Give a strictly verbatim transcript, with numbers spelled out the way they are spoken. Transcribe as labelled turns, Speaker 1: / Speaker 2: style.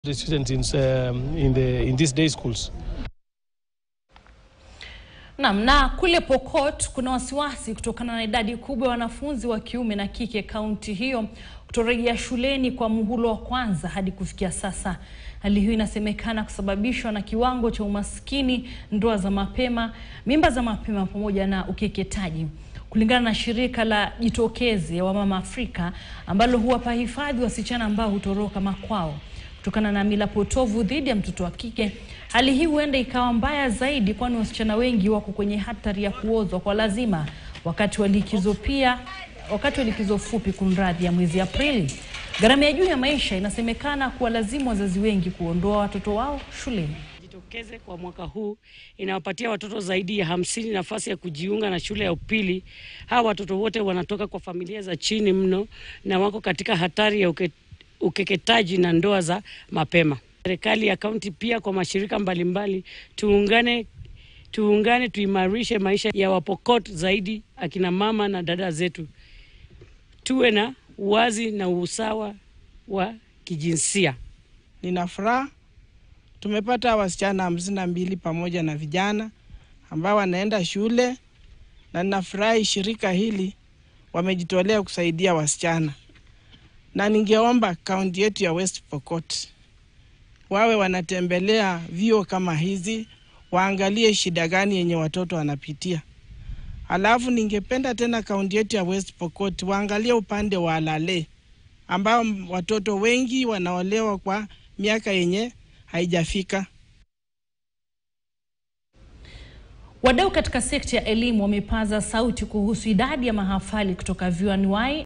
Speaker 1: The students in, um, in, the, in these day schools.
Speaker 2: Naam, na kule Pokot kuna wasiwasi kutokana na idadi kubwa ya wanafunzi wa kiume na kike kaunti hiyo kutorejea shuleni kwa muhula wa kwanza hadi kufikia sasa. Hali hiyo inasemekana kusababishwa na kiwango cha umaskini, ndoa za mapema, mimba za mapema pamoja na ukeketaji. Kulingana na shirika la Jitokeze ya Wamama Afrika ambalo huwapa hifadhi wasichana ambao hutoroka makwao kutokana na mila potovu dhidi ya mtoto wa kike, hali hii huenda ikawa mbaya zaidi, kwani wasichana wengi wako kwenye hatari ya kuozwa kwa lazima wakati wa likizo pia wakati wa likizo fupi kunradhi ya mwezi Aprili. Gharama ya juu ya maisha inasemekana kuwa lazimu wazazi wengi kuondoa watoto wao shuleni.
Speaker 3: Jitokeze kwa mwaka huu inawapatia watoto zaidi ya hamsini nafasi ya kujiunga na shule ya upili. Hawa watoto wote wanatoka kwa familia za chini mno na wako katika hatari ya uke, ukeketaji na ndoa za mapema. Serikali ya kaunti pia kwa mashirika mbalimbali tuungane tuungane tuimarishe maisha ya Wapokot, zaidi akina mama na dada zetu. Tuwe na uwazi na usawa wa kijinsia.
Speaker 4: Nina furaha tumepata wasichana hamsini na mbili pamoja na vijana ambao wanaenda shule, na ninafurahi shirika hili wamejitolea kusaidia wasichana. Na ningeomba kaunti yetu ya West Pokot wawe wanatembelea vio kama hizi, waangalie shida gani yenye watoto wanapitia. Alafu ningependa tena kaunti yetu ya West Pokot waangalie upande wa lale ambao watoto wengi wanaolewa kwa miaka yenye haijafika.
Speaker 2: Wadau katika sekta ya elimu wamepaza sauti kuhusu idadi ya mahafali kutoka vyuoni